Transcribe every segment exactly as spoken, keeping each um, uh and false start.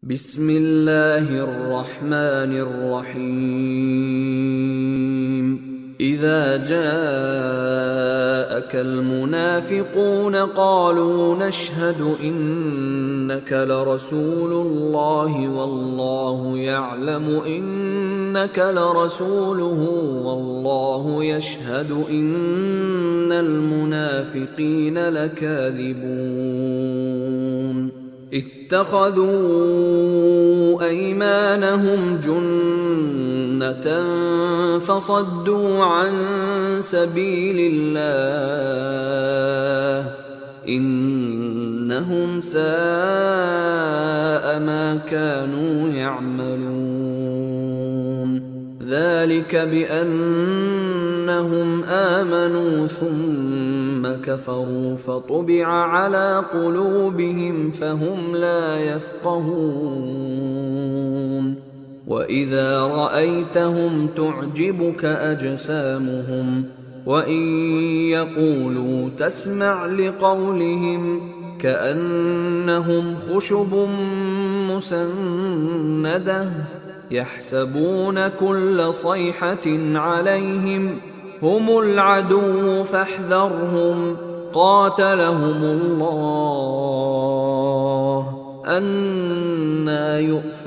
بسم الله الرحمن الرحيم إذا جاءك المنافقون قالوا نشهد إنك لرسول الله والله يعلم إنك لرسوله والله يشهد إن المنافقين لكاذبون اتخذوا أيمانهم جنة فصدوا عن سبيل الله إنهم ساء ما كانوا يعملون ذلك بأنهم آمنوا ثم كفروا فطبع على قلوبهم فهم لا يفقهون وإذا رأيتهم تعجبك أجسامهم وإن يقولوا تسمع لقولهم كأنهم خشب مسندة يحسبون كل صيحة عليهم هم العدو فاحذرهم قاتلهم الله أنى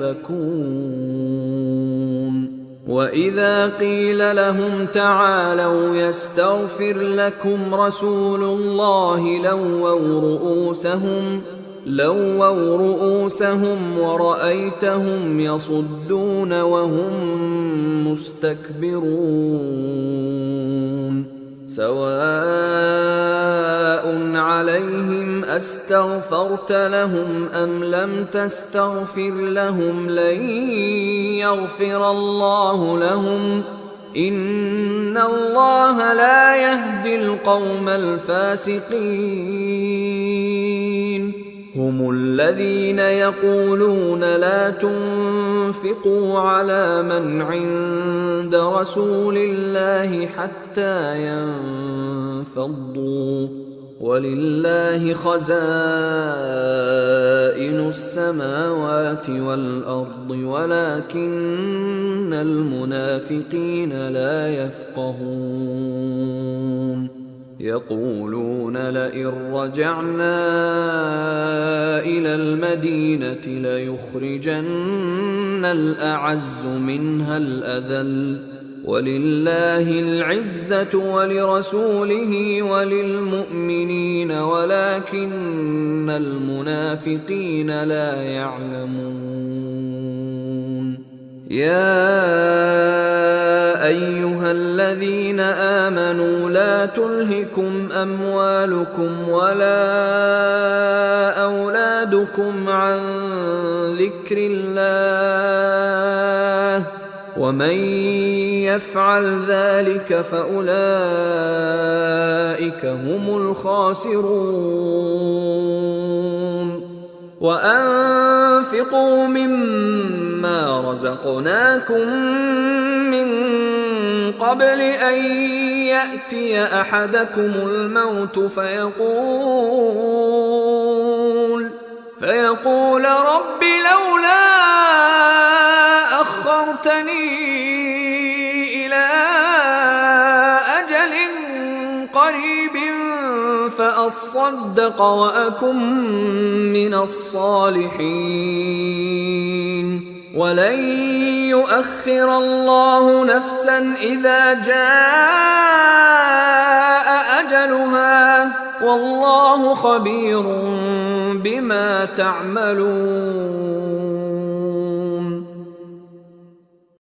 يؤفكون وإذا قيل لهم تعالوا يستغفر لكم رسول الله لووا رؤوسهم لووا رؤوسهم ورأيتهم يصدون وهم مستكبرون سواء عليهم أستغفرت لهم أم لم تستغفر لهم لن يغفر الله لهم إن الله لا يهدي القوم الفاسقين هم الذين يقولون لا تنفقوا على من عند رسول الله حتى ينفضوا ولله خزائن السماوات والأرض ولكن المنافقين لا يفقهون يقولون لئن رجعنا إلى المدينة ليخرجن الأعز منها الأذل ولله العزة ولرسوله وللمؤمنين ولكن المنافقين لا يعلمون يا أيها الذين آمنوا لا تلهكم أموالكم ولا أولادكم عن ذكر الله ومن يفعل ذلك فأولئك هم الخاسرون وأنفقوا مما رزقناكم من قبل أن يأتي أحدكم الموت فيقول فيقول رب لولا أخرتني إلى أجل قريب فأصدق وأكن من الصالحين ولن يؤخر الله نفسا إذا جاء أجلها والله خبير بما تعملون